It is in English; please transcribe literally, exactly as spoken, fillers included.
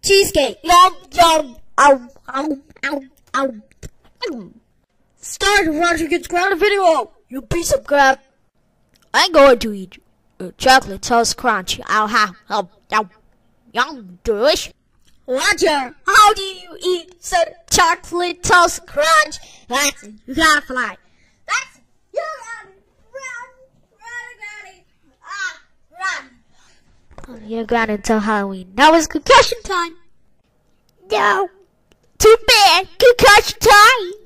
Cheesecake. Yum, yum. Ow, ow, ow, ow. Start Roger gets grounded video. You piece of crap. I'm going to eat uh, chocolate toast crunch. Ow, ow, ow, ow. Yum, delicious. Roger, how do you eat said chocolate toast crunch? That's it. You gotta fly. That's it. You gotta run, run, run, ah, run. Oh, you're grounded until Halloween. Now it's concussion time. No. Too bad. Concussion time.